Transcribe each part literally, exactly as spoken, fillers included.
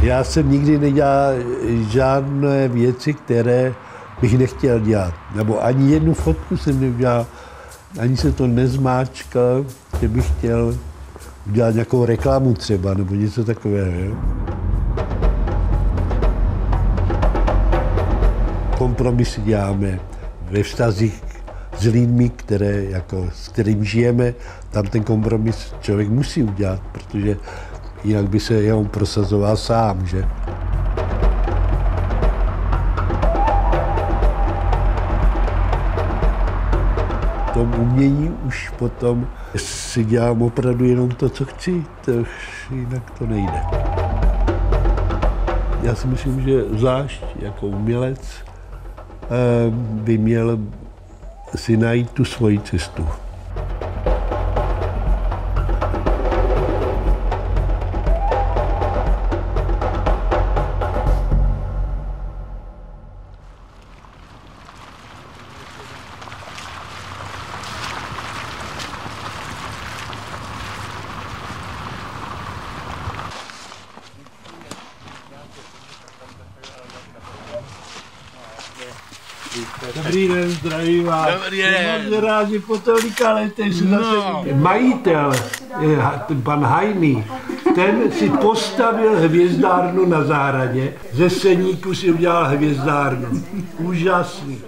Já jsem nikdy nedělal žádné věci, které bych nechtěl dělat. Nebo ani jednu fotku jsem neudělal, ani se to nezmáčkal, že bych chtěl udělat nějakou reklamu třeba, nebo něco takového. Jo? Kompromisy děláme ve vztazích s lidmi, které, jako, s kterým žijeme, tam ten kompromis člověk musí udělat, protože jinak by se jenom prosazoval sám, že? V tom umění už potom si dělám opravdu jenom to, co chci, to už jinak to nejde. Já si myslím, že zvlášť jako umělec by měl si najít tu svoji cestu. Dobrý den, zdravím vás. Dobrý den. Jsem moc rád, že po tolika letech se No. zase... Majitel, pan Hajný, ten si postavil hvězdárnu na zahradě. Ze seníku si udělal hvězdárnu. Úžasný.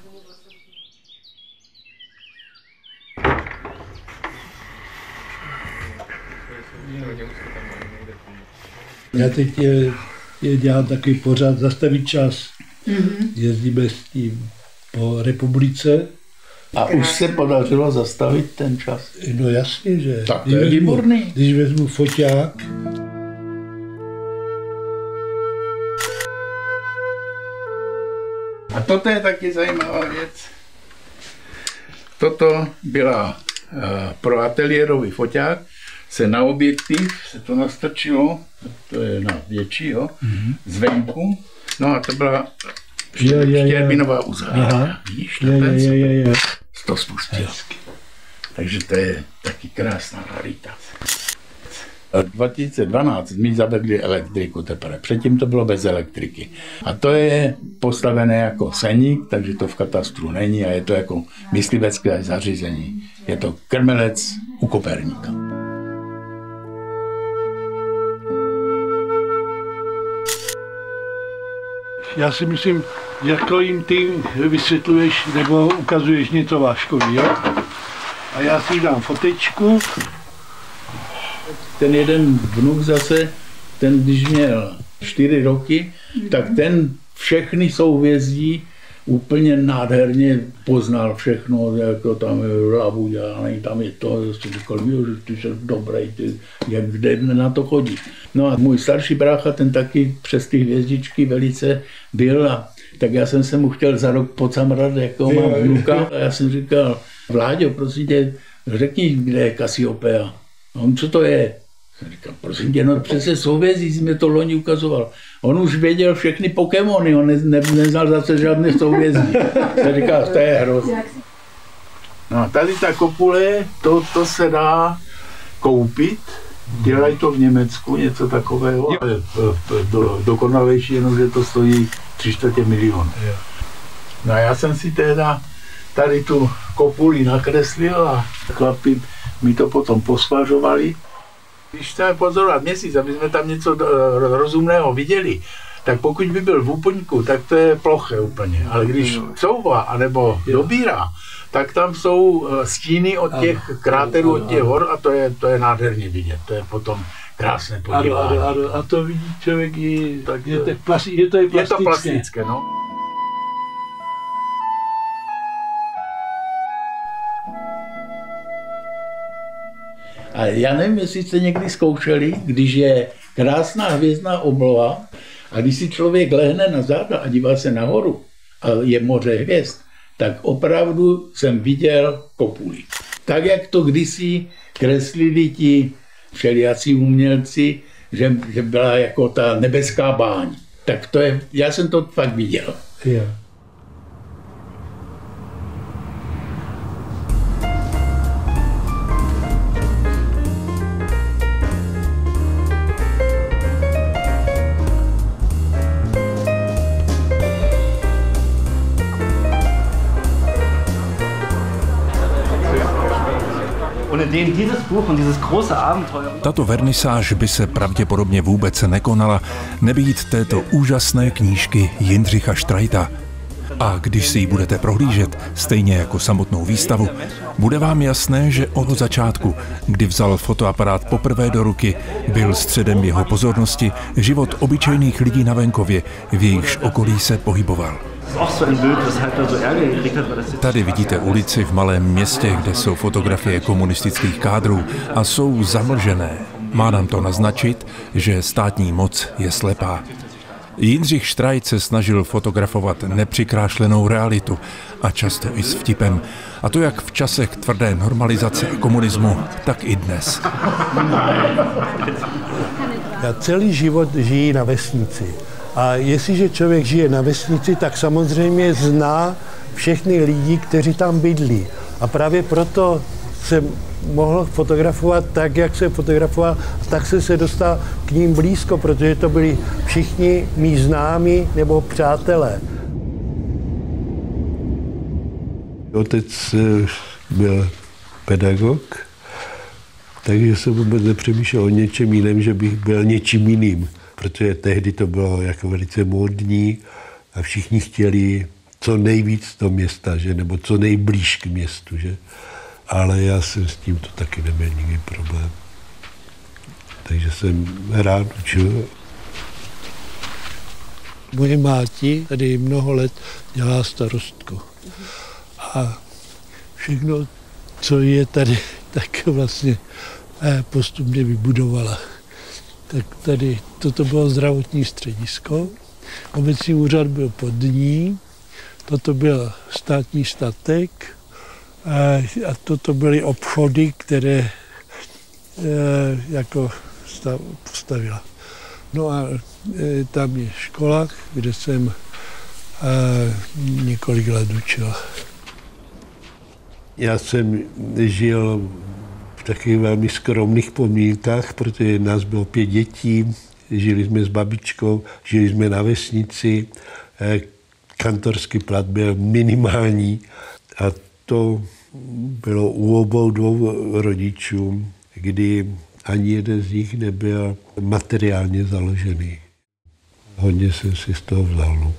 Já teď je, je dělám takový pořád Zastavit čas. Mm-hmm. Jezdíme s tím po republice. A už se podařilo zastavit ten čas? No jasně, že. Tak to je výborný. Když vezmu foťák. A toto je taky zajímavá věc. Toto byla uh, pro ateliérový foťák, se na objektiv se to nastrčilo, to je na většího, mm-hmm. zvenku. No a to byla štěrbinová uzavírka. Vidíš, to ten je, je, je. to spustil. Takže to je taky krásná rarita. dva tisíce dvanáct my zavedli elektriku teprve, předtím to bylo bez elektriky. A to je postavené jako seník, takže to v katastru není a je to jako myslivecké zařízení. Je to krmelec u Koperníka. Já si myslím, jako jim ty vysvětluješ nebo ukazuješ něco Váškovi, jo? A já si dám fotečku. Ten jeden vnuk zase, ten když měl čtyři roky, tak ten všechny souhvězdí úplně nádherně poznal všechno, jako tam je hlavu dělaný, tam je to, jsem říkal, že ty jsi dobrý, ty, jak kde na to chodí. No a můj starší brácha, ten taky přes ty hvězdičky velice byl, a tak já jsem se mu chtěl za rok pocamrat, jako mám vnuka. A já jsem říkal, Vláďo, prosím tě, řekni, kde je Cassiopeia. A on, co to je? Jsem říkal, prosím tě, no přece souhvězdí, jsi mě to loni ukazoval. On už věděl všechny Pokémony, on ne, ne, neznal zase žádné souhvězdí. Jsem říkal, to je hrozné. No a tady ta kopule, to, to se dá koupit, dělají to v Německu, něco takového, ale do, dokonalejší, jenom že to stojí tři čtvrtě milionu. No a já jsem si teda tady tu kopuli nakreslil a chlapi mi to potom posvařovali. Když chceme pozorovat měsíc, aby jsme tam něco rozumného viděli, tak pokud by byl v úplňku, tak to je ploché úplně. Ale když couvá anebo dobírá, tak tam jsou stíny od těch kráterů, od těch hor a to je, to je nádherně vidět. To je potom krásné podívání. A, a, a to vidí člověk i, tak je, to, plas, je to i plastické. Je to plastické, no. A já nevím, jestli jste někdy zkoušeli, když je krásná hvězdná obloha a když si člověk lehne na záda a dívá se nahoru a je moře hvězd, tak opravdu jsem viděl kopuli. Tak, jak to kdysi kreslili ti všelijací umělci, že, že byla jako ta nebeská báň. Tak to je, já jsem to fakt viděl. Yeah. Tato vernisáž by se pravděpodobně vůbec nekonala, nebýt této úžasné knížky Jindřicha Streita. A když si ji budete prohlížet, stejně jako samotnou výstavu, bude vám jasné, že od začátku, kdy vzal fotoaparát poprvé do ruky, byl středem jeho pozornosti život obyčejných lidí na venkově, v jejichž okolí se pohyboval. Tady vidíte ulici v malém městě, kde jsou fotografie komunistických kádrů a jsou zamlžené. Má nám to naznačit, že státní moc je slepá. Jindřich Streit se snažil fotografovat nepřikrášlenou realitu a často i s vtipem. A to jak v časech tvrdé normalizace a komunismu, tak i dnes. Já celý život žiji na vesnici. A jestliže člověk žije na vesnici, tak samozřejmě zná všechny lidi, kteří tam bydlí. A právě proto jsem mohl fotografovat tak, jak se fotografoval, tak jsem se dostal k ním blízko, protože to byli všichni mí známí nebo přátelé. Otec byl pedagog, takže jsem vůbec nepřemýšlel o něčem jiném, že bych byl něčím jiným, protože tehdy to bylo jako velice módní a všichni chtěli co nejvíc do města, že? Nebo co nejblíž k městu. Že? Ale já jsem s tím to taky neměl nikdy problém. Takže jsem rád učil. Moje máti tady mnoho let dělá starostku. A všechno, co je tady, tak vlastně postupně vybudovala. Tak tady toto bylo zdravotní středisko, obecní úřad byl pod ní, toto byl státní statek a toto byly obchody, které jako postavila. No a tam je škola, kde jsem několik let učil. Já jsem žil v takových velmi skromných podmínkách, protože nás bylo pět dětí, žili jsme s babičkou, žili jsme na vesnici, kantorský plat byl minimální a to bylo u obou dvou rodičů, kdy ani jeden z nich nebyl materiálně založený. Hodně jsem si z toho vzal.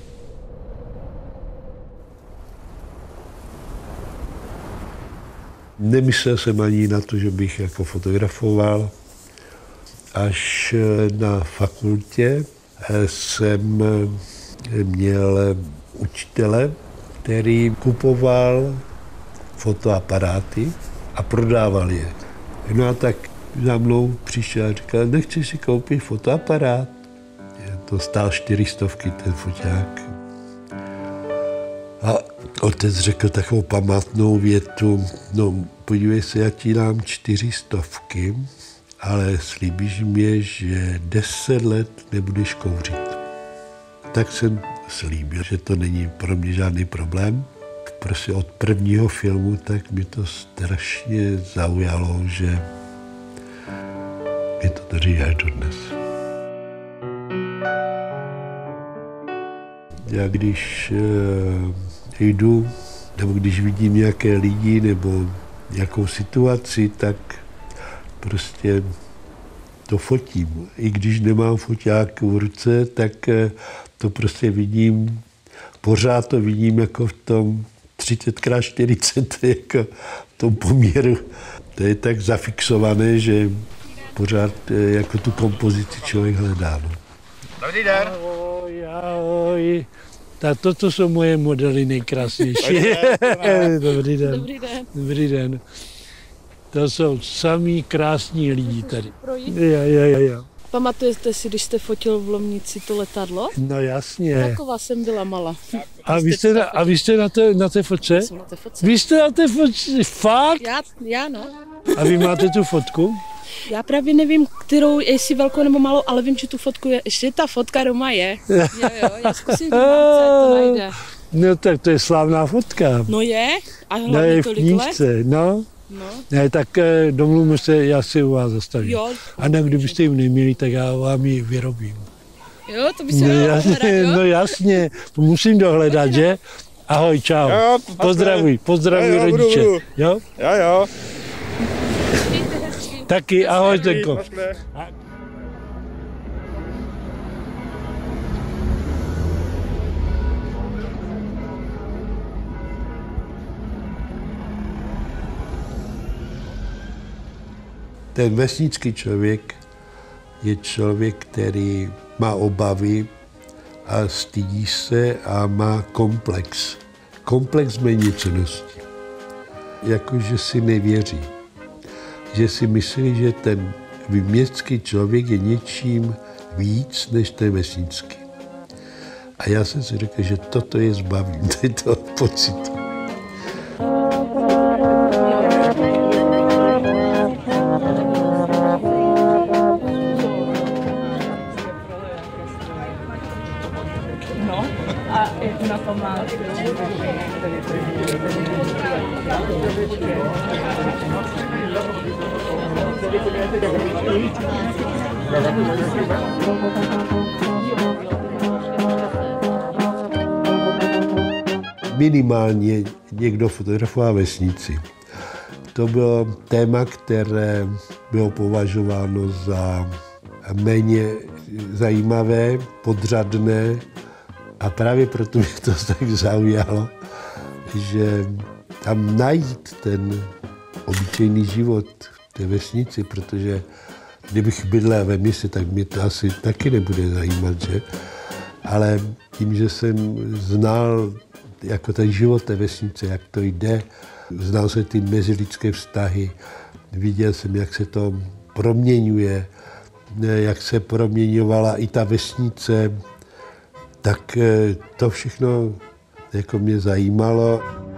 Nemyslel jsem ani na to, že bych jako fotografoval. Až na fakultě jsem měl učitele, který kupoval fotoaparáty a prodával je. No a tak za mnou přišel a říkal, nechci si koupit fotoaparát. To stál čtyři stovky, ten foťák. A otec řekl takovou památnou větu, no podívej se, já ti dám čtyři stovky, ale slíbíš mě, že deset let nebudeš kouřit. Tak jsem slíbil, že to není pro mě žádný problém. Prostě od prvního filmu tak mi to strašně zaujalo, že mě to drží až dodnes. Já když e, jdu, nebo když vidím nějaké lidi nebo nějakou situaci, tak prostě to fotím. I když nemám foťák v ruce, tak e, to prostě vidím, pořád to vidím jako v tom třicet krát čtyřicet, jako v tom poměru. To je tak zafixované, že pořád e, jako tu kompozici člověk hledá. No. Dobrý den. Ahoj, ahoj. Tak toto jsou moje modely nejkrásnější. Dobrý den. Dobrý den. Dobrý den. To jsou samý krásní lidi tady. Ja, ja, ja, ja. Pamatujete si, když jste fotil v Lomnici to letadlo? No jasně. Taková jsem byla malá. A vy jste na, a vy jste na té, na té fotce? Jsem na té fotce. Vy jste na té fotce? Fakt? Já, já no. A vy máte tu fotku? Já právě nevím, kterou, jestli velkou nebo malou, ale vím, že tu fotku je, ještě ta fotka doma je. Jo, jo, já zkusím vymáce, to najde. No tak to je slávná fotka. No je, a hlavně no, je v tolik knížce, let. no. No. Ne, tak domluvme se, já si u vás zastavím. Jo. A ne, kdybyste ji neměli, tak já vám ji vyrobím. Jo, to by se no, dalo jasně, dohledat, jo? No jasně, to musím dohledat, že? Ahoj, čau. Jo, pozdravuj, pozdravuj jo, jo, rodiče. budu, budu. Jo? Jo, jo. Taky, ahoj, Zdenko. Ten vesnický člověk je člověk, který má obavy a stydí se a má komplex. Komplex méněcennosti. Jakože si nevěří. Že si myslí, že ten městský člověk je něčím víc než ten vesnický. A já jsem si řekl, že toto je zbavím, toho pocitu. No, a jak na to má? Minimálně někdo fotografoval vesnici. To bylo téma, které bylo považováno za méně zajímavé, podřadné a právě proto mě to tak zaujalo, že tam najít ten obyčejný život v té vesnici, protože kdybych bydlel ve městě, tak mě to asi taky nebude zajímat, že? Ale tím, že jsem znal jako ten život té vesnice, jak to jde, znal jsem ty mezilidské vztahy, viděl jsem, jak se to proměňuje, jak se proměňovala i ta vesnice, tak to všechno jako mě zajímalo.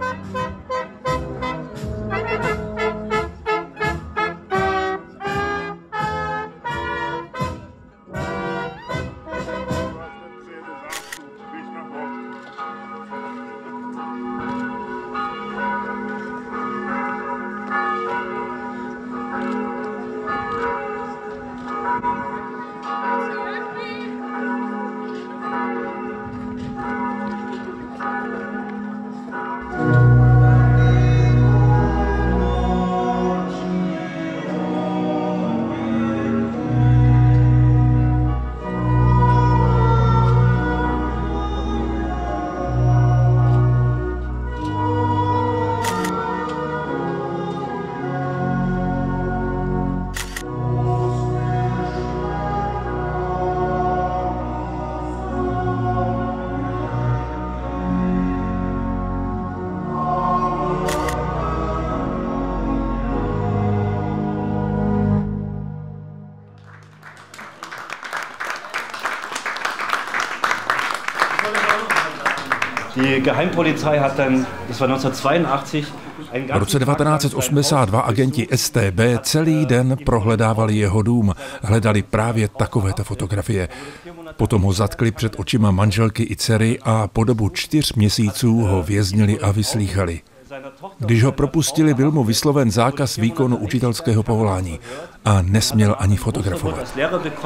Die Geheimpolizei hat dann, das war neunzehnhundertzweiundachtzig, v roce devatenáct osmdesát dva agenti S T B celý den prohledávali jeho dům, hledali právě takovéto fotografie. Potom ho zatkli před očima manželky i dcery a po dobu čtyř měsíců ho věznili a vyslýchali. Když ho propustili, byl mu vysloven zákaz výkonu učitelského povolání a nesměl ani fotografovat.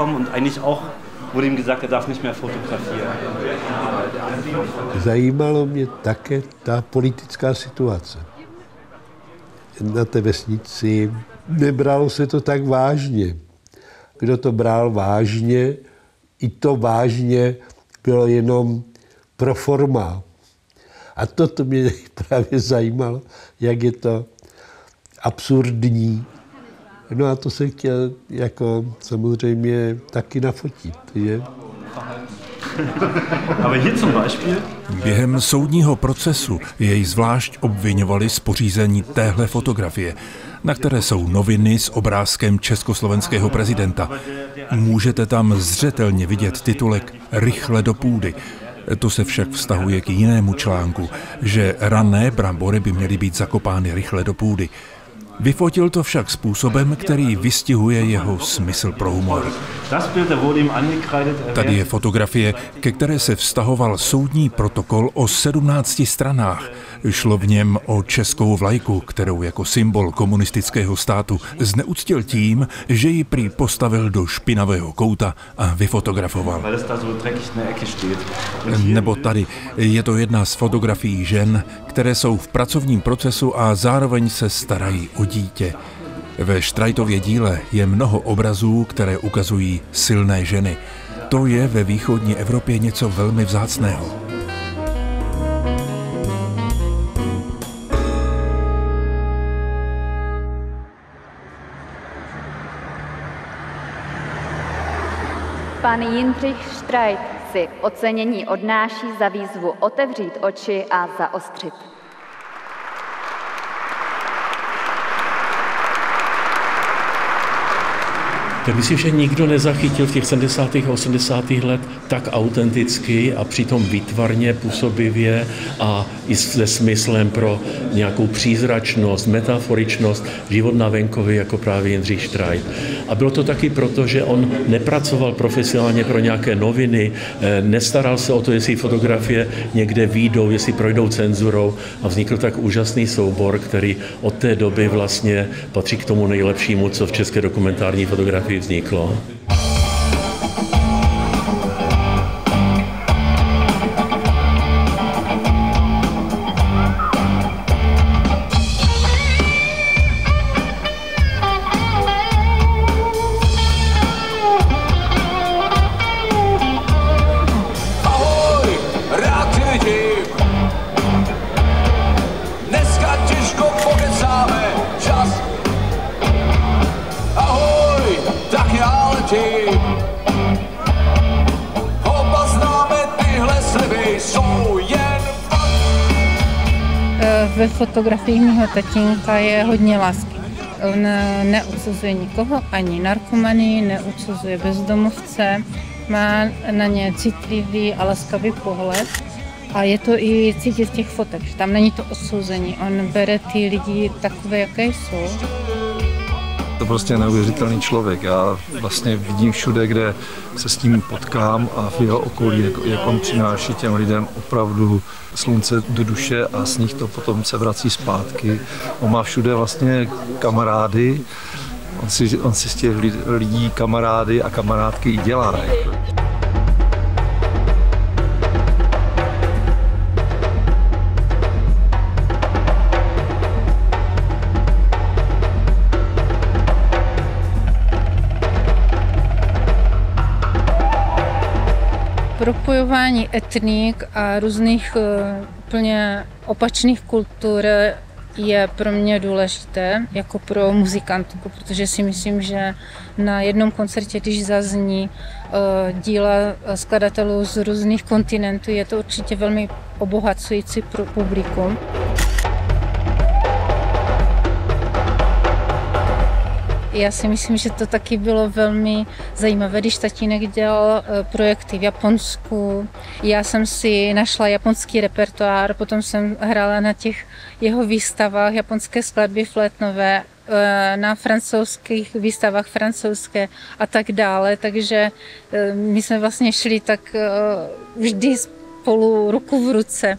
Zajímalo mě také ta politická situace. Na té vesnici nebralo se to tak vážně. Kdo to bral vážně, i to vážně bylo jenom pro forma. A toto mě právě zajímalo, jak je to absurdní. No a to jsem chtěl jako samozřejmě taky nafotit, že? Během soudního procesu jej zvlášť obviňovali z pořízení téhle fotografie, na které jsou noviny s obrázkem československého prezidenta. Můžete tam zřetelně vidět titulek Rychle do půdy. To se však vztahuje k jinému článku, že rané brambory by měly být zakopány rychle do půdy. Vyfotil to však způsobem, který vystihuje jeho smysl pro humor. Tady je fotografie, ke které se vztahoval soudní protokol o sedmnácti stranách. Šlo v něm o českou vlajku, kterou jako symbol komunistického státu zneuctil tím, že ji prý postavil do špinavého kouta a vyfotografoval. Nebo tady je to jedna z fotografií žen, které jsou v pracovním procesu a zároveň se starají o dítě. Ve Štrajtově díle je mnoho obrazů, které ukazují silné ženy. To je ve východní Evropě něco velmi vzácného. Pan Jindřich Štrajt si ocenění odnáší za výzvu otevřít oči a zaostřit. Tak myslím, že nikdo nezachytil v těch sedmdesátých a osmdesátých let tak autenticky a přitom výtvarně, působivě a i se smyslem pro nějakou přízračnost, metaforičnost život na venkově jako právě Jindřich Štrajt. A bylo to taky proto, že on nepracoval profesionálně pro nějaké noviny, nestaral se o to, jestli fotografie někde výjdou, jestli projdou cenzurou a vznikl tak úžasný soubor, který od té doby vlastně patří k tomu nejlepšímu, co v české dokumentární fotografii vzniklo. Ahoj, rád tě vidím. Dneska těžko pokecáme čas. Ahoj, tak já letím. Oba známe tyhle sliby, jsou jen fakt. Ve fotografii mého tatínka je hodně lásky. On neodsuzuje nikoho, ani narkomany, neodsuzuje bezdomovce, má na ně citlivý a laskavý pohled. A je to i cítit z těch fotek, že tam není to odsouzení. On bere ty lidi takové, jaké jsou. To prostě neuvěřitelný člověk. Já vlastně vidím všude, kde se s ním potkám a v jeho okolí, jak, jak on přináší těm lidem opravdu slunce do duše a z nich to potom se vrací zpátky. On má všude vlastně kamarády, on si, on si z těch lidí kamarády a kamarádky i dělá. Propojování etnik a různých uh, úplně opačných kultur je pro mě důležité, jako pro muzikantku, protože si myslím, že na jednom koncertě, když zazní uh, díla skladatelů z různých kontinentů, je to určitě velmi obohacující pro publikum. Já si myslím, že to taky bylo velmi zajímavé, když tatínek dělal projekty v Japonsku. Já jsem si našla japonský repertoár, potom jsem hrála na těch jeho výstavách japonské skladby flétnové, na francouzských výstavách francouzské a tak dále. Takže my jsme vlastně šli tak vždy spolu ruku v ruce.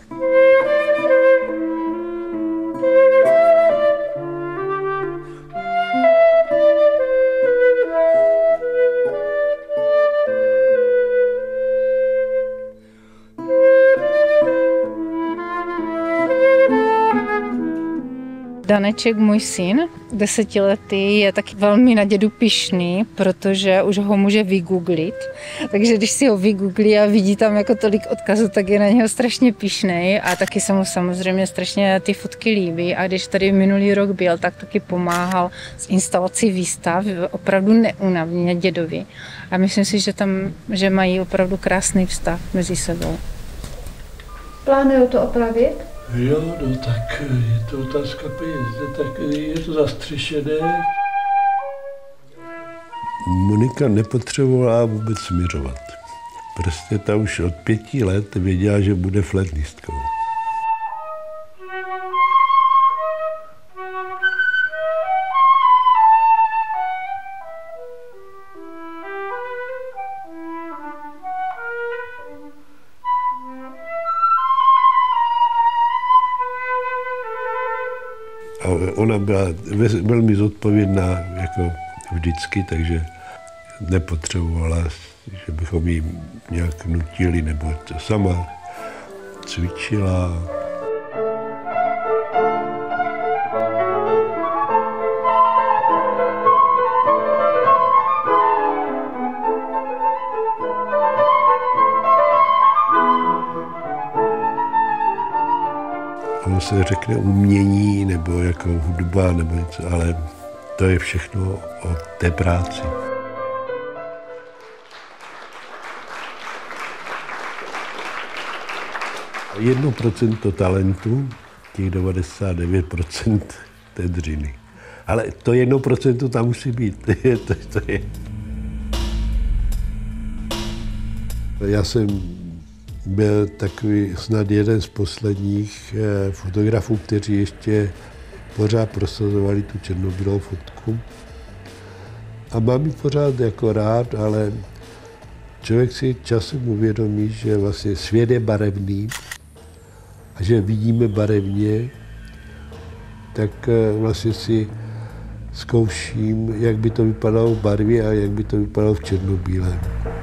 Daneček, můj syn, desetiletý, je taky velmi na dědu pyšný, protože už ho může vygooglit. Takže když si ho vygooglí a vidí tam jako tolik odkazů, tak je na něho strašně pyšnej a taky se mu samozřejmě strašně ty fotky líbí. A když tady minulý rok byl, tak taky pomáhal s instalací výstav, opravdu neúnavně dědovi. A myslím si, že tam že mají opravdu krásný vztah mezi sebou. Plánují to opravit? Jo, no tak je to otázka peněz, tak je to zastřešené. Monika nepotřebovala vůbec směřovat. Prostě ta už od pěti let věděla, že bude flétnistkou. A ona byla velmi zodpovědná jako vždycky, takže nepotřebovala, že bychom jí nějak nutili, nebo to sama cvičila. ono se řekne umění nebo jako hudba nebo něco, ale to je všechno o té práci. Jedno procento talentu, těch devadesát devět procent té dřiny. Ale to jedno procento tam musí být. to, to je. Já jsem byl takový snad jeden z posledních fotografů, kteří ještě pořád prosazovali tu černobílou fotku. A mám ji pořád jako rád, ale člověk si časem uvědomí, že vlastně svět je barevný a že vidíme barevně, tak vlastně si zkouším, jak by to vypadalo v barvě a jak by to vypadalo v černobílém.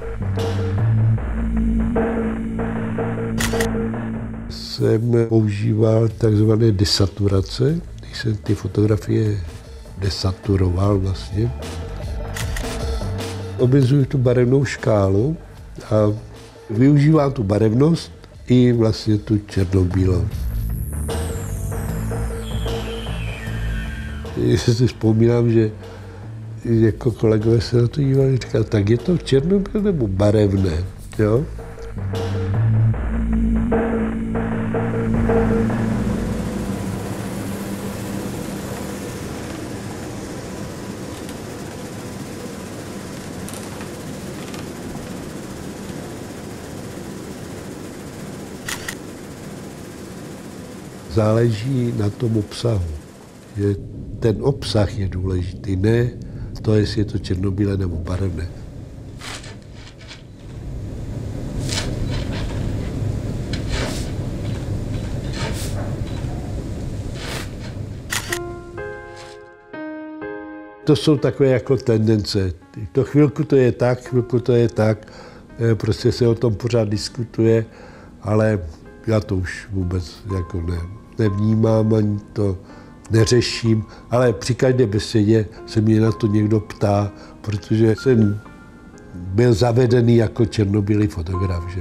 Jsem používal takzvané desaturace, když jsem ty fotografie desaturoval vlastně. Omezuji tu barevnou škálu a využívám tu barevnost i vlastně tu černobílou. Já si vzpomínám, že jako kolegové se na to dívali, říkali, tak je to černobílé nebo barevné, jo? Záleží na tom obsahu. Že ten obsah je důležitý, ne to, jestli je to černobílé nebo barevné. To jsou takové jako tendence. To chvilku to je tak, chvilku to je tak, prostě se o tom pořád diskutuje, ale já to už vůbec jako ne, nevnímám, ani to neřeším, ale při každé besedě se mě na to někdo ptá, protože jsem byl zavedený jako černobílý fotograf, že?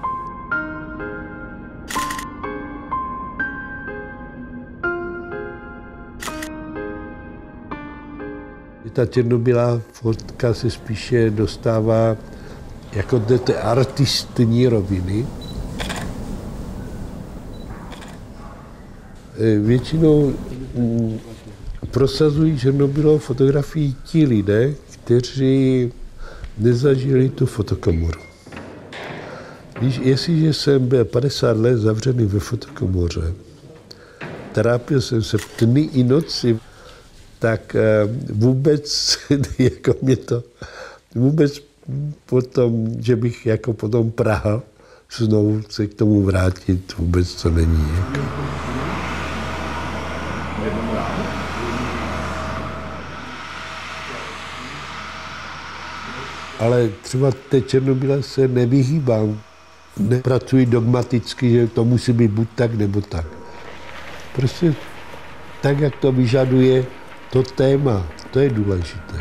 Ta černobílá fotka se spíše dostává jako do té artistní roviny. Většinou prosazují černobílou fotografii ti lidé, kteří nezažili tu fotokomoru. Když, jestliže jsem byl padesát let zavřený ve fotokomoře, trápil jsem se dny i noci, tak vůbec jako mě to, vůbec potom, že bych jako potom prahal znovu se k tomu vrátit, vůbec to není. Jako. Ale třeba té černobílé se nevyhýbám. Nepracuji dogmaticky, že to musí být buď tak, nebo tak. Prostě tak, jak to vyžaduje to téma, to je důležité.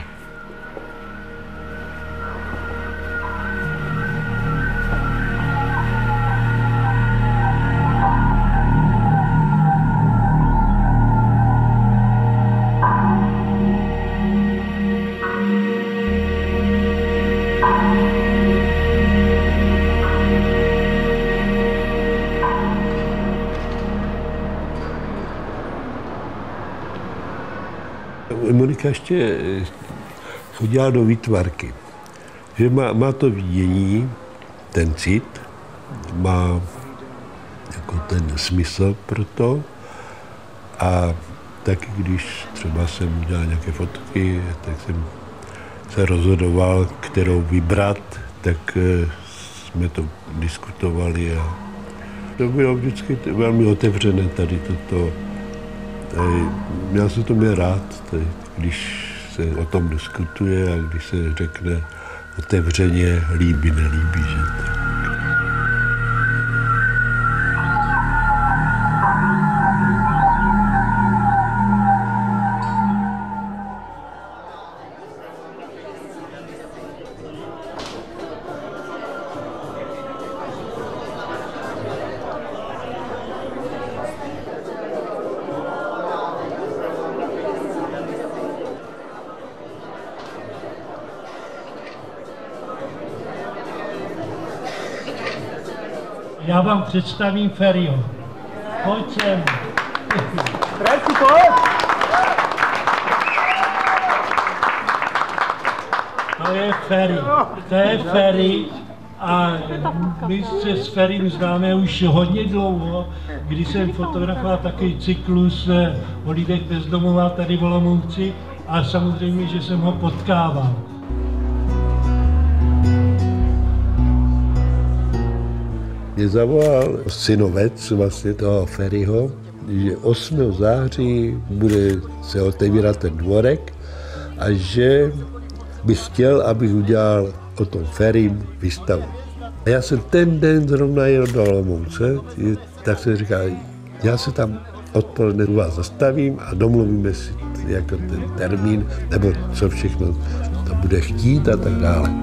Monika ještě chodila do výtvarky, že má, má to vidění, ten cit, má jako ten smysl pro to a taky když třeba jsem dělal nějaké fotky, tak jsem se rozhodoval, kterou vybrat, tak jsme to diskutovali a to bylo vždycky velmi otevřené tady toto. Já jsem to měl rád, když se o tom diskutuje a když se řekne otevřeně líbí, nelíbí, že tak. Já vám představím Ferryho. Pojď sem. Ferry, pojď! To je Ferry. To je Ferry. A my se s Ferrym známe už hodně dlouho, když jsem fotografoval takový cyklus o lidech bezdomová tady v Olomouci a samozřejmě, že jsem ho potkával. Mě zavolal synovec vlastně toho Ferryho, že osmého září bude se otevírat ten dvorek a že bych chtěl, abych udělal o tom Ferrym výstavu. A já jsem ten den zrovna jel do Olomouce, tak jsem říkal, já se tam odpoledne u vás zastavím a domluvíme si jako ten termín, nebo co všechno to bude chtít a tak dále.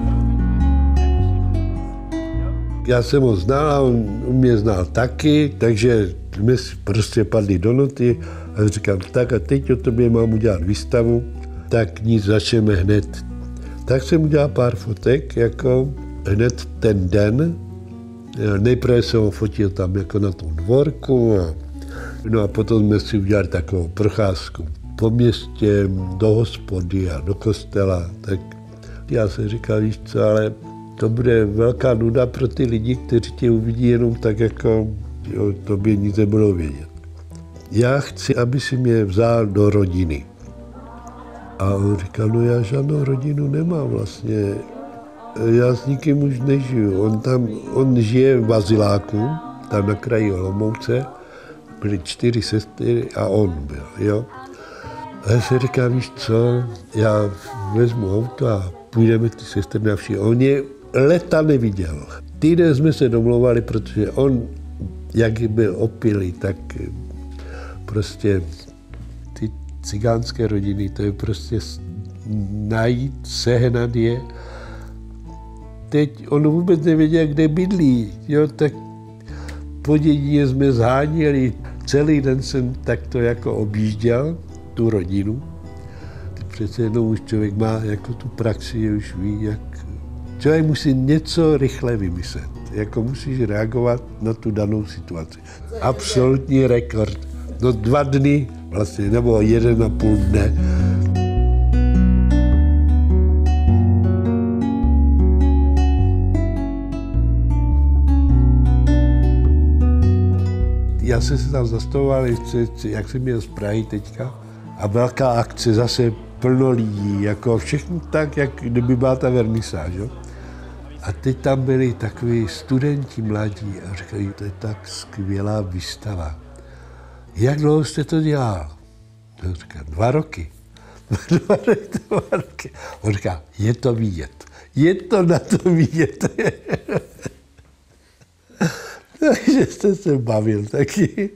Já jsem ho znal a on mě znal taky, takže jsme si prostě padli do noty a říkám, tak a teď o tobě mám udělat výstavu, tak nic, začneme hned. Tak jsem udělal pár fotek, jako hned ten den. Nejprve jsem ho fotil tam jako na tom dvorku, a, no a potom jsme si udělali takovou procházku po městě, do hospody a do kostela. Tak já jsem říkal, víš co, ale to bude velká nuda pro ty lidi, kteří tě uvidí jenom tak, jako jo, tobě nic nebudou vědět. Já chci, aby si mě vzal do rodiny. A on říkal, no já žádnou rodinu nemám vlastně, já s nikým už nežiju. On tam, on žije v azyláku, tam na kraji Olomouce, byly čtyři sestry a on byl, jo. A já si říkal, víš co, já vezmu auto a půjdeme ty sestry navštívit. On je leta neviděl. Týden jsme se domlouvali, protože on, jak byl opilý, tak prostě ty cigánské rodiny, to je prostě najít, sehnat je. Teď on vůbec nevěděl, kde bydlí, jo, tak po dědině jsme zháněli. Celý den jsem takto jako objížděl tu rodinu. Přece jednou už člověk má jako tu praxi, už ví, jak člověk musí něco rychle vymyslet, jako musíš reagovat na tu danou situaci. Absolutní rekord. No dva dny vlastně, nebo jeden a půl dne. Já jsem se tam zastavoval, jak jsem měl z Prahy teďka, a velká akce, zase plno lidí, jako všechno tak, jak kdyby byla ta vernisáž. Jo? A teď tam byli takový studenti mladí a říkají, to je tak skvělá výstava. Jak dlouho jste to dělal? On říká, dva roky. dva, roky dva roky. On říká, je to vidět. Je to na to vidět. Takže jste se bavil taky.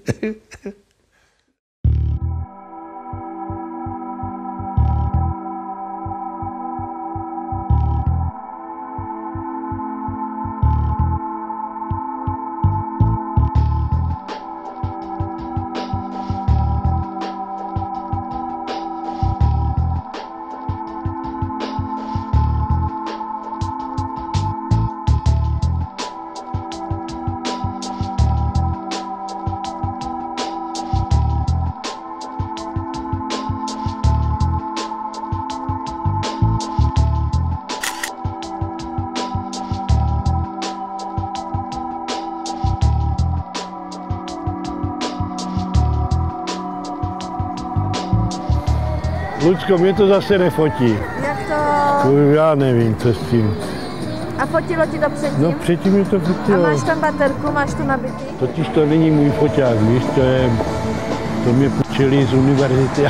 Lucko, mě to zase nefotí. Jak to? Já nevím, co s tím. A fotilo ti to předtím? No předtím mi to fotilo. A máš tam baterku, máš to nabitý? Totiž to není můj foťák, víš, to je, to mě půjčili z univerzity.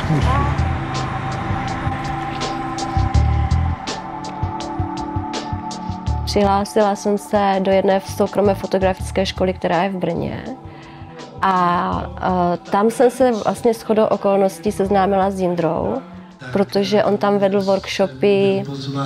Přihlásila jsem se do jedné soukromé fotografické školy, která je v Brně. A uh, tam jsem se vlastně shodou okolností seznámila s Jindrou, protože on tam vedl workshopy.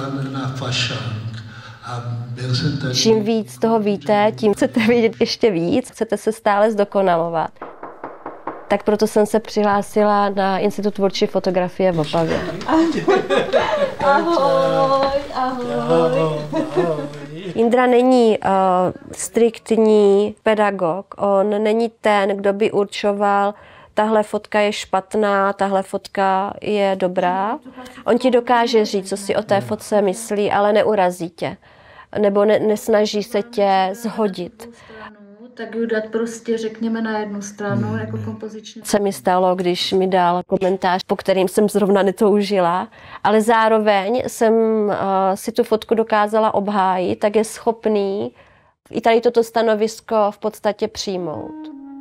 Čím víc toho víte, tím chcete vědět ještě víc, chcete se stále zdokonalovat. Tak proto jsem se přihlásila na Institut tvůrčí fotografie v Opavě. Ahoj, ahoj. Jindra není uh, striktní pedagog, on není ten, kdo by určoval, tahle fotka je špatná, tahle fotka je dobrá. On ti dokáže říct, co si o té fotce myslí, ale neurazí tě. Nebo ne, nesnaží se tě zhodit. Tak ji dát prostě, řekněme, na jednu stranu, hmm. jako kompoziční. Se mi stalo, když mi dal komentář, po kterým jsem zrovna netoužila, ale zároveň jsem uh, si tu fotku dokázala obhájit, tak je schopný i tady toto stanovisko v podstatě přijmout.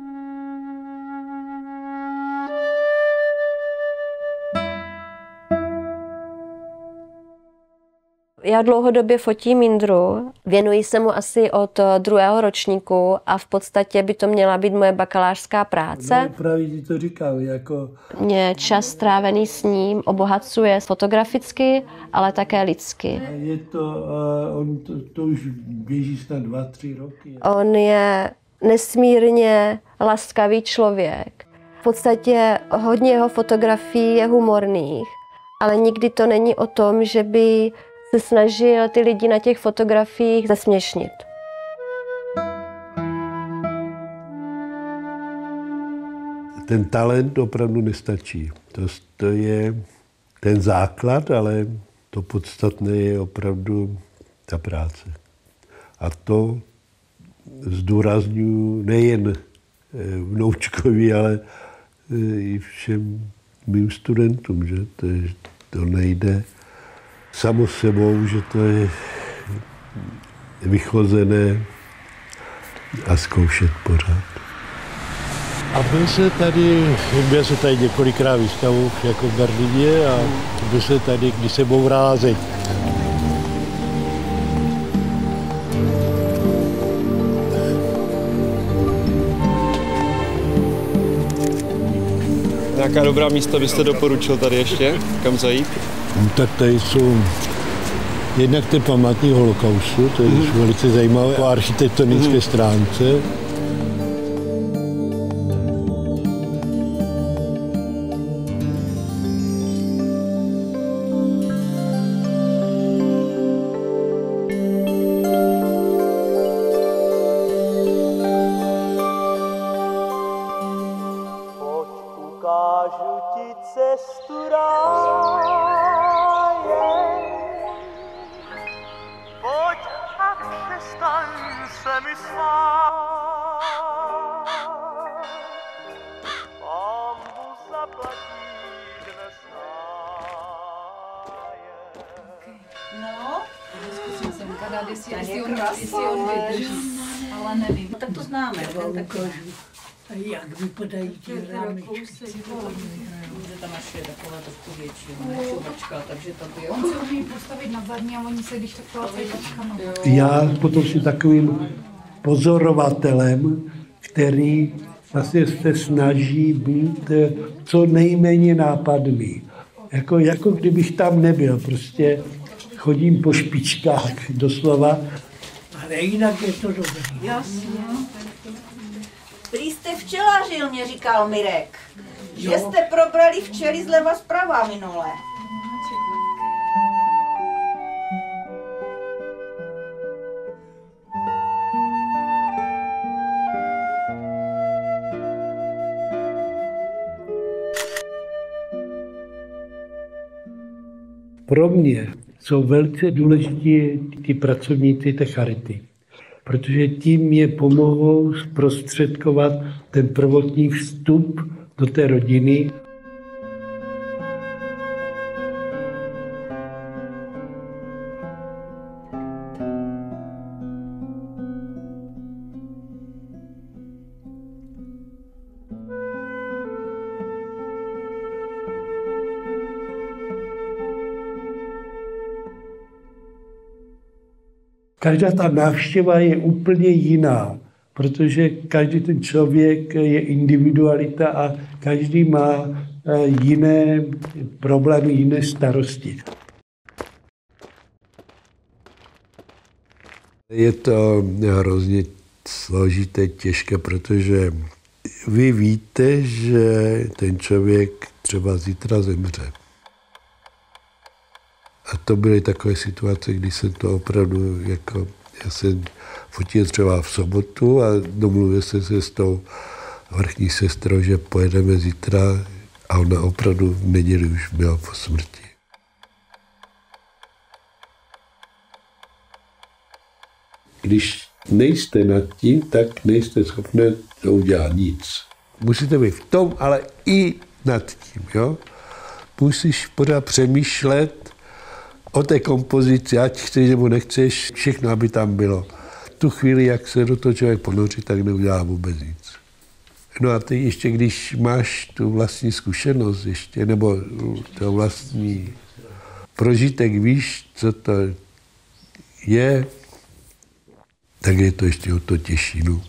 Já dlouhodobě fotím Jindru, věnuji se mu asi od druhého ročníku a v podstatě by to měla být moje bakalářská práce. No, právě ti to říkám, jako... Mě čas strávený s ním obohacuje fotograficky, ale také lidsky. Je to, uh, on to, to už běží snad dva, tři roky. On je nesmírně laskavý člověk. V podstatě hodně jeho fotografií je humorných, ale nikdy to není o tom, že by se snažil ty lidi na těch fotografiích zesměšnit. Ten talent opravdu nestačí. To, to je ten základ, ale to podstatné je opravdu ta práce. A to zdůrazňuji nejen vnoučkovi, ale i všem mým studentům, že to, to nejde samo sebou, že to je vychozené a zkoušet pořád. A byl se tady, byl se tady několikrát výstavu jako v Berlíně a byl se tady, když se bourala zeď. Nějaká dobrá místa byste doporučil tady ještě? Kam zajít? No, tak tady jsou jednak ten památník holokaustu, to je mm. velice zajímavé po architektonické mm. stránce. Jak vypadají ti rámečky. Ta naše je taková trošku větší, čuvačka, takže to by... On se umí postavit na zadní a oni se když tak plácají tačkama. Já potom jsem takovým pozorovatelem, který vlastně se snaží být co nejméně nápadný. Jako, jako kdybych tam nebyl, prostě chodím po špičkách doslova. Ale jinak je to dobrý. Jasně. Prý jste včelařil, mě říkal Mirek. Že jste probrali včely zleva zprava minule. Pro mě jsou velice důležití ty pracovníci té charity, protože tím mě pomohou zprostředkovat ten prvotní vstup do té rodiny. Každá ta návštěva je úplně jiná, protože každý ten člověk je individualita a každý má jiné problémy, jiné starosti. Je to hrozně složité, těžké, protože vy víte, že ten člověk třeba zítra zemře. A to byly takové situace, kdy jsem to opravdu jako Já jsem fotil třeba v sobotu a domluvil jsem se s tou vrchní sestrou, že pojedeme zítra a ona opravdu v neděli už byla po smrti. Když nejste nad tím, tak nejste schopni to udělat nic. Musíte být v tom, ale i nad tím, jo? Musíš pořád přemýšlet o té kompozici, ať chceš nebo nechceš, všechno, aby tam bylo. Tu chvíli, jak se do toho člověk ponoří, tak neudělá vůbec nic. No a ty ještě, když máš tu vlastní zkušenost ještě, nebo to vlastní prožitek, víš, co to je, tak je to ještě o to těžší. No.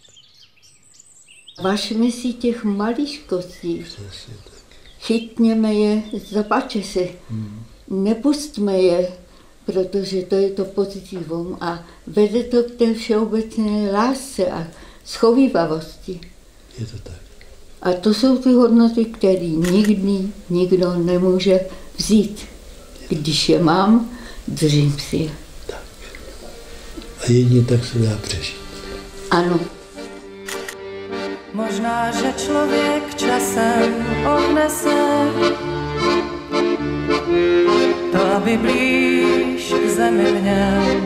Vážme si těch maličkostí. Chytněme je, zapáče se. Hmm. Nepustme je, protože to je to pozitivum a vede to k té všeobecné lásce a schovívavosti. Je to tak. A to jsou ty hodnoty, které nikdy nikdo nemůže vzít. Když je mám, držím si je. Tak. A jedině tak se dá přežít. Ano. Možná, že člověk časem odnese to, aby blíž k zemi měl.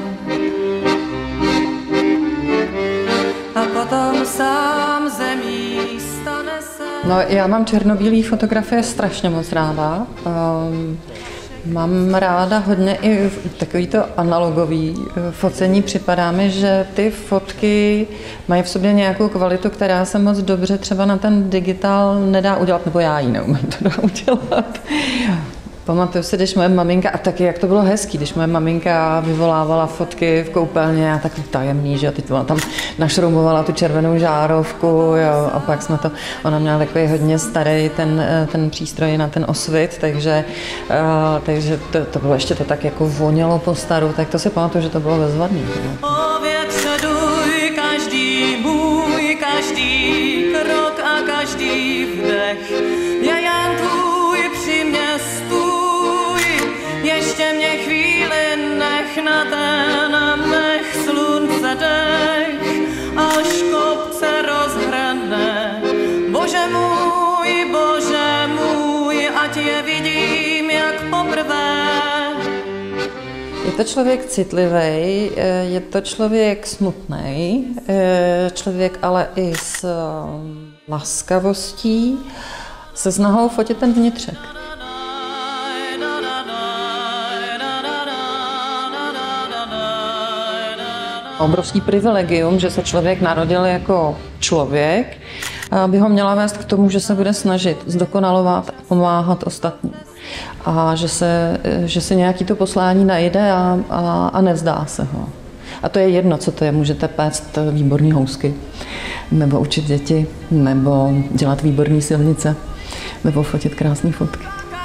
A potom sám zemí stane se. No, já mám černobílé fotografie strašně moc ráda. Um, Mám ráda hodně i takový to analogový focení. Připadá mi, že ty fotky mají v sobě nějakou kvalitu, která se moc dobře třeba na ten digitál nedá udělat, nebo já ji neumím to udělat. Pamatuju si, když moje maminka, a taky jak to bylo hezký, když moje maminka vyvolávala fotky v koupelně a tak tajemný, že teď ona tam našroubovala tu červenou žárovku, jo, a pak jsme to, ona měla takový hodně starý ten, ten přístroj na ten osvit, takže, uh, takže to, to bylo ještě to tak jako vonělo po staru, tak to si pamatuju, že to bylo bezvadný. O větře duj, každý můj, každý krok a každý vdech je jen tvůj při mě stůj. Ještě mě chvíli nech na ten mech slunce dech, až kopce rozhrne. Bože můj, Bože můj, ať je vidím jak poprvé. Je to člověk citlivý, je to člověk smutný, člověk ale i s laskavostí, se snahou fotit ten vnitřek. Obrovský privilegium, že se člověk narodil jako člověk, by ho měla vést k tomu, že se bude snažit zdokonalovat a pomáhat ostatním. A že se, že se nějaký to poslání najde a, a, a nevzdá se ho. A to je jedno, co to je. Můžete péct výborný housky, nebo učit děti, nebo dělat výborný silnice, nebo fotit krásné fotky.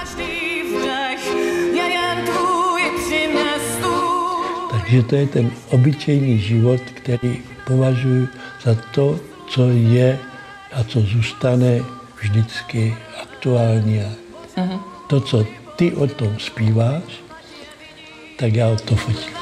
Takže to je ten obyčejný život, který považuji za to, co je a co zůstane vždycky aktuální. Uh-huh. To, co ty o tom zpíváš, tak já o to fotím.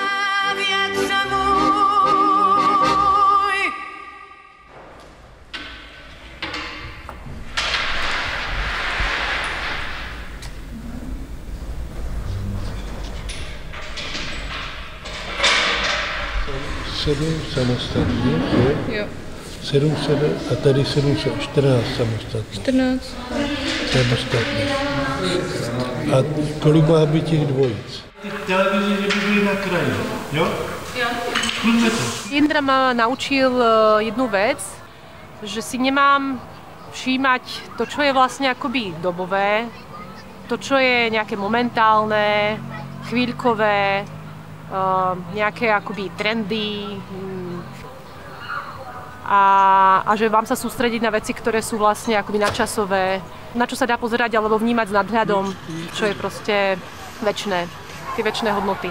Sedm samostatně, jo? Jo. Sedm, sedm, a tady sedm, čtrnáct samostatně. čtrnáct. Samostatně. A kolik má být těch dvojic? Ty televizi, že by byly na kraji, jo? Jo. Jindra ma naučil jednu vec, že si nemám všímať to, čo je vlastne akoby dobové, to, čo je nejaké momentálne, chvíľkové, Uh, nejaké akoby trendy um, a, a že vám sa sústrediť na veci, ktoré sú vlastne akoby nadčasové, na čo sa dá pozerať alebo vnímať s nadhľadom, čo je proste večné, tie večné hodnoty.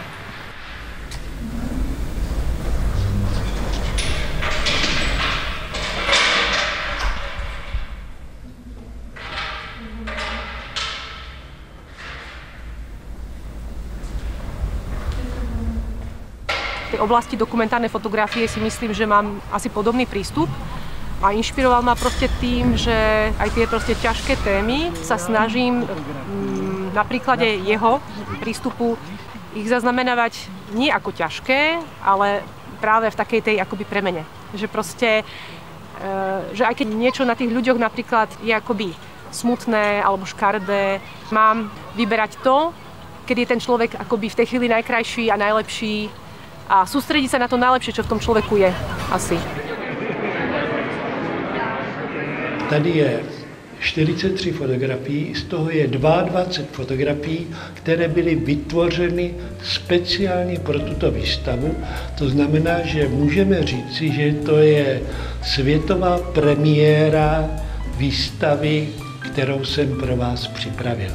tej oblasti dokumentárnej fotografie si myslím, že mám asi podobný prístup. A inšpiroval ma proste tým, že aj tie proste ťažké témy sa snažím m, na príklade jeho prístupu ich zaznamenávať nie ako ťažké, ale práve v takej tej akoby premene. Že proste, e, že aj keď niečo na tých ľuďoch napríklad je akoby smutné alebo škaredé, mám vyberať to, keď je ten človek akoby v tej chvíli najkrajší a najlepší a sústrediť sa na to najlepšie, čo v tom človeku je asi. Tady je čtyřicet tři fotografií, z toho je dvacet dva fotografií, které byly vytvořeny speciálně pro tuto výstavu. To znamená, že můžeme říci, že to je světová premiéra výstavy, kterou jsem pro vás připravil.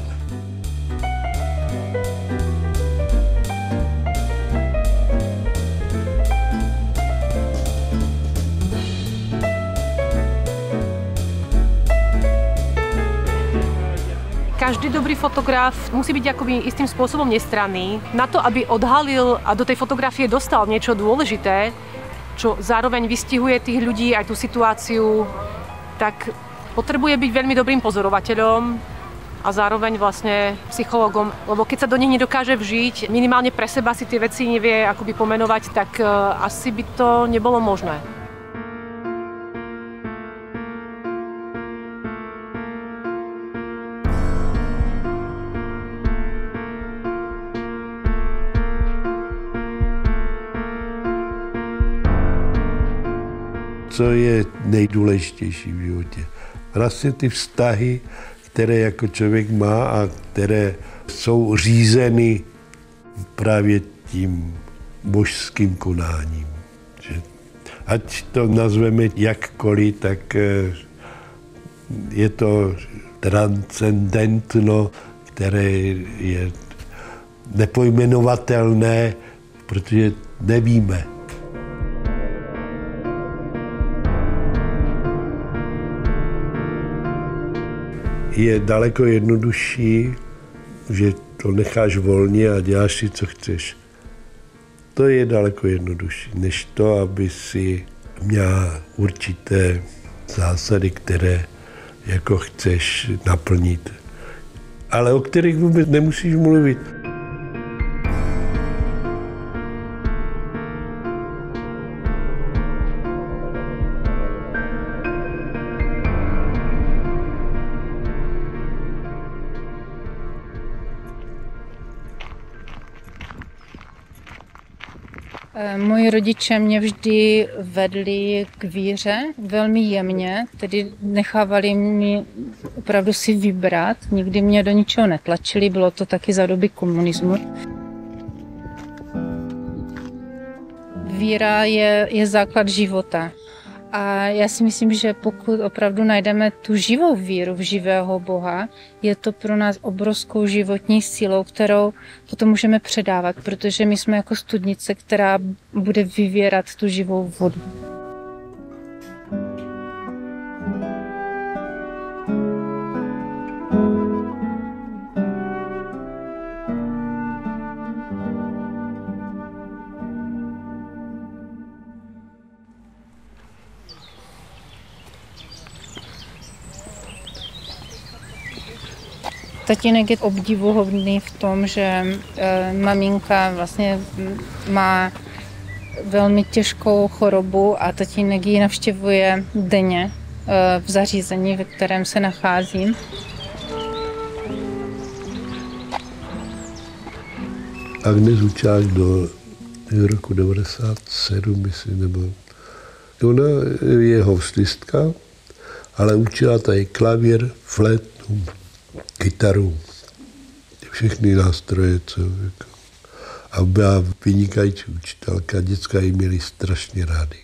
Každý dobrý fotograf musí byť akoby istým spôsobom nestranný. Na to, aby odhalil a do tej fotografie dostal niečo dôležité, čo zároveň vystihuje tých ľudí aj tú situáciu, tak potrebuje byť veľmi dobrým pozorovateľom a zároveň vlastne psychologom, lebo keď sa do nich nedokáže vžiť, minimálne pre seba si tie veci nevie akoby pomenovať, tak asi by to nebolo možné. Co je nejdůležitější v životě. Vlastně ty vztahy, které jako člověk má a které jsou řízeny právě tím božským konáním. Že ať to nazveme jakkoliv, tak je to transcendentno, které je nepojmenovatelné, protože nevíme. Je daleko jednodušší, že to necháš volně a děláš si, co chceš. To je daleko jednodušší, než to, aby si měla určité zásady, které jako chceš naplnit, ale o kterých vůbec nemusíš mluvit. Moji rodiče mě vždy vedli k víře velmi jemně, tedy nechávali mě opravdu si vybrat, nikdy mě do ničeho netlačili, bylo to taky za doby komunismu. Víra je, je základ života. A já si myslím, že pokud opravdu najdeme tu živou víru v živého Boha, je to pro nás obrovskou životní sílou, kterou potom můžeme předávat, protože my jsme jako studnice, která bude vyvěrat tu živou vodu. Tatínek je obdivuhodný v tom, že e, maminka vlastně má velmi těžkou chorobu a tatínek ji navštěvuje denně e, v zařízení, ve kterém se nacházím. Agnes učila až do roku devadesát sedm, myslím, nebo ona je houslista, ale učila tady klavír, flétnu, kytaru, všechny nástroje, co jako. A byla vynikající učitelka, děcka ji měli strašně rádi.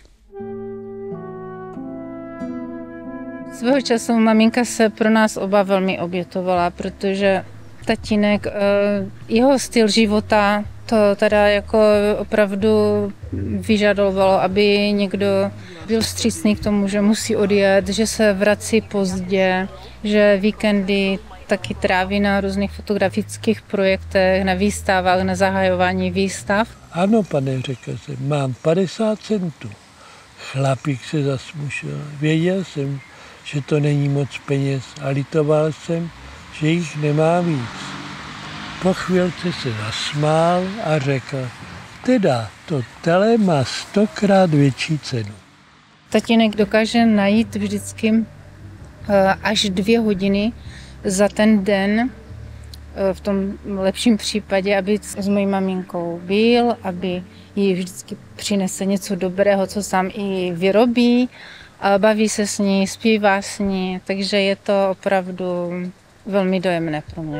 Svého času maminka se pro nás oba velmi obětovala, protože tatínek, jeho styl života, to teda jako opravdu vyžadovalo, aby někdo byl vstřícný k tomu, že musí odjet, že se vrací pozdě, že víkendy taky tráví na různých fotografických projektech, na výstavách, na zahajování výstav. Ano, pane, řekl jsem, mám padesát centů. Chlapík se zasmušil. Věděl jsem, že to není moc peněz a litoval jsem, že jich nemá víc. Po chvilce se zasmál a řekl, teda to tele má stokrát větší cenu. Tatínek dokáže najít vždycky až dvě hodiny za ten den, v tom lepším případě, aby s mojí maminkou byl, aby jí vždycky přinese něco dobrého, co sám i vyrobí, a baví se s ní, zpívá s ní, takže je to opravdu velmi dojemné pro mě.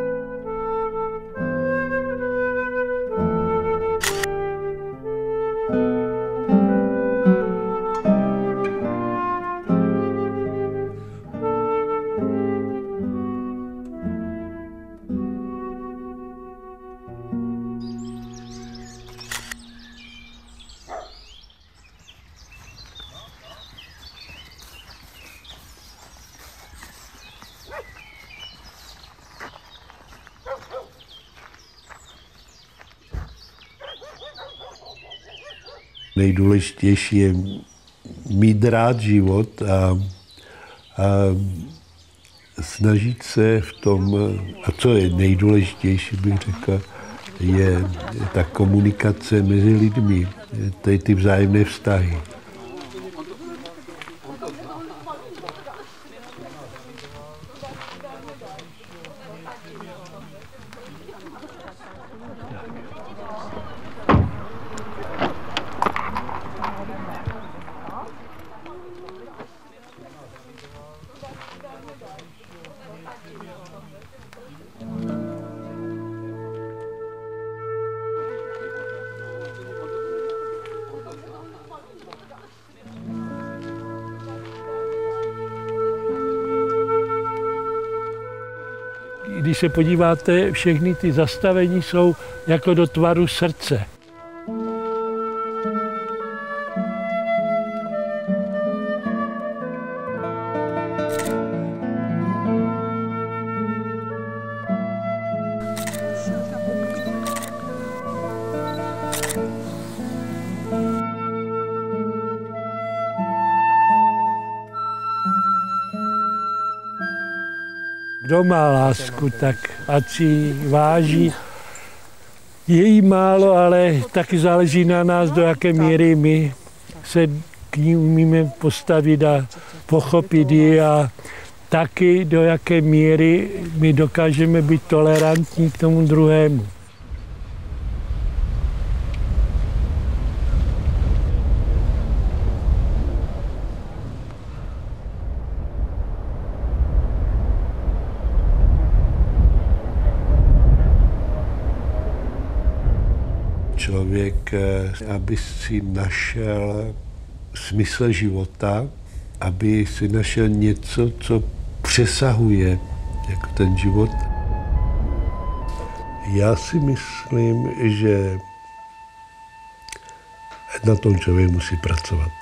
Nejdůležitější je mít rád život a, a snažit se v tom, a co je nejdůležitější, bych řekl, je ta komunikace mezi lidmi, to je ty vzájemné vztahy. Když se podíváte, všechny ty zastavení jsou jako do tvaru srdce. Kdo má lásku, tak ať si váží. Je jí málo, ale taky záleží na nás, do jaké míry my se k ní umíme postavit a pochopit ji a taky do jaké míry my dokážeme být tolerantní k tomu druhému. Člověk, aby si našel smysl života, aby si našel něco, co přesahuje jako ten život. Já si myslím, že na tom člověk musí pracovat.